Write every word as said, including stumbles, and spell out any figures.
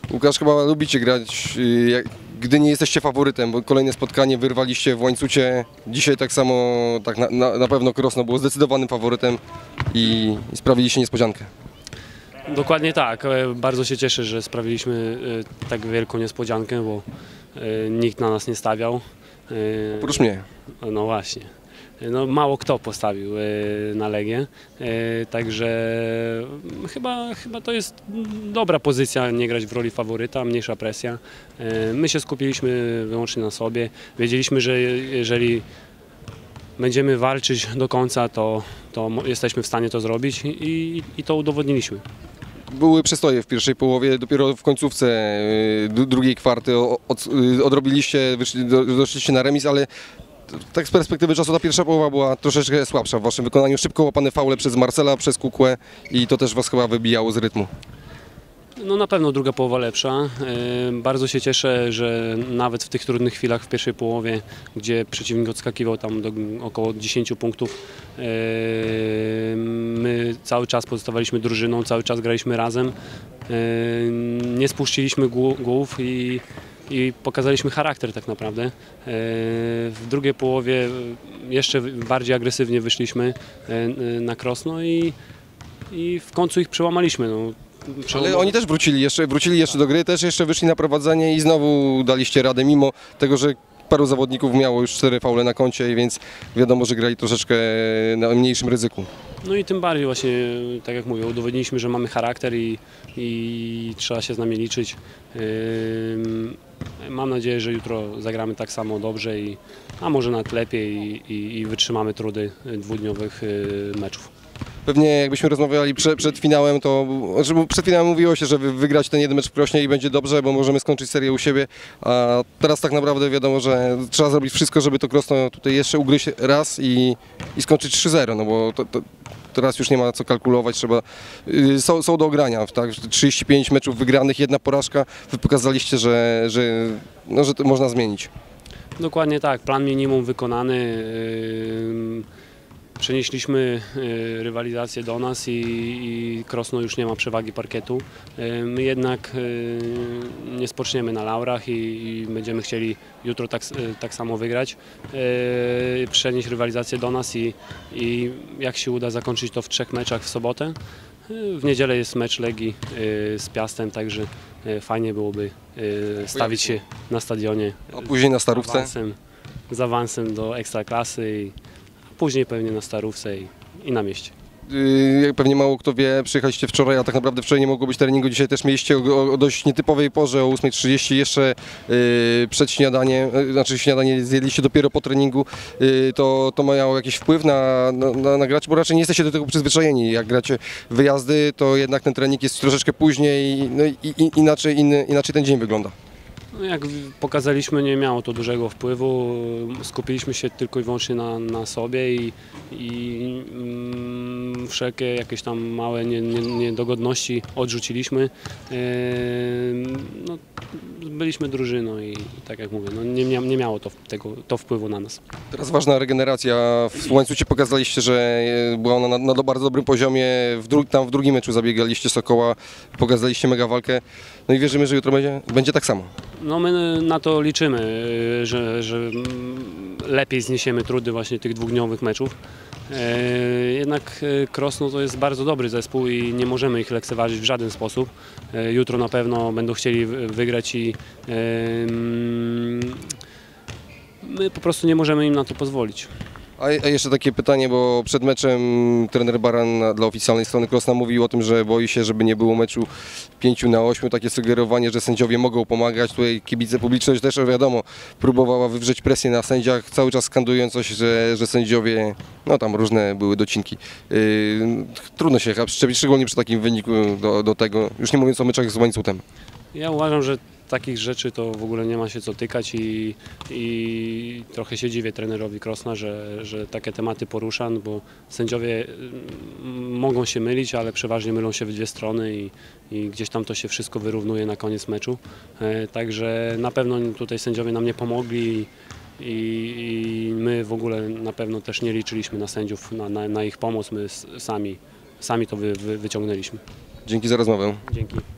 Łukasz, chyba lubicie grać, y, jak, gdy nie jesteście faworytem, bo kolejne spotkanie wyrwaliście w Łańcucie. Dzisiaj tak samo, tak na, na, na pewno Krosno było zdecydowanym faworytem i, i sprawiliście niespodziankę. Dokładnie tak. E, Bardzo się cieszę, że sprawiliśmy e, tak wielką niespodziankę, bo e, nikt na nas nie stawiał. E, Oprócz mnie. No właśnie. No, mało kto postawił e, na Legię, e, także chyba, chyba to jest dobra pozycja, nie grać w roli faworyta, mniejsza presja. E, My się skupiliśmy wyłącznie na sobie. Wiedzieliśmy, że jeżeli będziemy walczyć do końca, to, to jesteśmy w stanie to zrobić i, i to udowodniliśmy. Były przestoje w pierwszej połowie, dopiero w końcówce y, drugiej kwarty o- od, y, odrobiliście, wyszli, do, doszliście na remis, ale tak z perspektywy czasu ta pierwsza połowa była troszeczkę słabsza w waszym wykonaniu. Szybko łapane faule przez Marcela, przez Kukłę i to też was chyba wybijało z rytmu. No na pewno druga połowa lepsza. E, Bardzo się cieszę, że nawet w tych trudnych chwilach w pierwszej połowie, gdzie przeciwnik odskakiwał tam do około dziesięciu punktów, e, my cały czas pozostawaliśmy drużyną, cały czas graliśmy razem. E, Nie spuściliśmy głu- głów i, i pokazaliśmy charakter tak naprawdę. E, W drugiej połowie jeszcze bardziej agresywnie wyszliśmy e, na Krosno i, i w końcu ich przełamaliśmy. No. Ale oni też wrócili jeszcze, wrócili jeszcze do gry, też jeszcze wyszli na prowadzenie i znowu daliście radę, mimo tego, że paru zawodników miało już cztery faule na koncie, więc wiadomo, że grali troszeczkę na mniejszym ryzyku. No i tym bardziej właśnie, tak jak mówię, udowodniliśmy, że mamy charakter i, i trzeba się z nami liczyć. Ym, Mam nadzieję, że jutro zagramy tak samo dobrze, i, a może nawet lepiej i, i, i wytrzymamy trudy dwudniowych y, meczów. Pewnie jakbyśmy rozmawiali prze, przed finałem, to znaczy przed finałem mówiło się, że wy- wygrać ten jeden mecz w Krośnie i będzie dobrze, bo możemy skończyć serię u siebie, a teraz tak naprawdę wiadomo, że trzeba zrobić wszystko, żeby to Krosno tutaj jeszcze ugryźć raz i, i skończyć trzy zero, no bo to, to, teraz już nie ma co kalkulować, trzeba, yy, są, są do ogrania, tak? trzydzieści pięć meczów wygranych, jedna porażka, wy pokazaliście, że, że, no, że to można zmienić. Dokładnie tak, plan minimum wykonany. Ym, Przenieśliśmy y, rywalizację do nas i, i Krosno już nie ma przewagi parkietu. Y, My jednak y, nie spoczniemy na laurach i, i będziemy chcieli jutro tak, s- y, tak samo wygrać. Y, Przenieść rywalizację do nas i, i jak się uda zakończyć to w trzech meczach w sobotę. Y, W niedzielę jest mecz Legii y, z Piastem, także y, fajnie byłoby y, stawić się na stadionie A później na z Starówce. awansem, z awansem do Ekstraklasy i później pewnie na Starówce i, i na mieście. Yy, Jak pewnie mało kto wie, przyjechaliście wczoraj, a tak naprawdę wczoraj nie mogło być treningu. Dzisiaj też mieliście o, o dość nietypowej porze, o ósmej trzydzieści, jeszcze yy, przed śniadaniem, yy, znaczy śniadanie zjedliście dopiero po treningu. Yy, to, to miało jakiś wpływ na, na, na, na graczy, bo raczej nie jesteście do tego przyzwyczajeni. Jak gracie wyjazdy, to jednak ten trening jest troszeczkę później, no i, i inaczej, inny, inaczej ten dzień wygląda. No jak w- pokazaliśmy, nie miało to dużego wpływu. Skupiliśmy się tylko i wyłącznie na, na sobie i, i mm, wszelkie jakieś tam małe nie, nie, niedogodności odrzuciliśmy. Ehm, No, byliśmy drużyną i tak jak mówię, no nie, mia- nie miało to, tego, to wpływu na nas. Teraz ważna regeneracja. W Łańcucie pokazaliście, że była ona na, na bardzo dobrym poziomie. W dru, tam w drugim meczu zabiegaliście Sokoła, pokazaliście mega walkę. No i wierzymy, że jutro będzie, będzie tak samo. No my na to liczymy, y, że, że mm, lepiej zniesiemy trudy właśnie tych dwudniowych meczów. E, Jednak e, Krosno to jest bardzo dobry zespół i nie możemy ich lekceważyć w żaden sposób. E, Jutro na pewno będą chcieli wy- wygrać i e, mm, my po prostu nie możemy im na to pozwolić. A, a jeszcze takie pytanie, bo przed meczem trener Baran na- dla oficjalnej strony Krosna mówił o tym, że boi się, żeby nie było meczu pięciu na ośmiu. Takie sugerowanie, że sędziowie mogą pomagać. Tutaj kibice, publiczność też, wiadomo, próbowała wywrzeć presję na sędziach, cały czas skandując coś, że, że sędziowie, no tam różne były docinki. Yy, trudno się chyba przyczepić, szczególnie przy takim wyniku do, do tego, już nie mówiąc o meczach z Łańcutem. Ja uważam, że takich rzeczy to w ogóle nie ma się co tykać i, i trochę się dziwię trenerowi Krosna, że, że takie tematy porusza, no bo sędziowie mm, mogą się mylić, ale przeważnie mylą się w dwie strony i, i gdzieś tam to się wszystko wyrównuje na koniec meczu. E, Także na pewno tutaj sędziowie nam nie pomogli i, i my w ogóle na pewno też nie liczyliśmy na sędziów, na, na, na ich pomoc, my s- sami, sami to wy, wy, wyciągnęliśmy. Dzięki za rozmowę. Dzięki.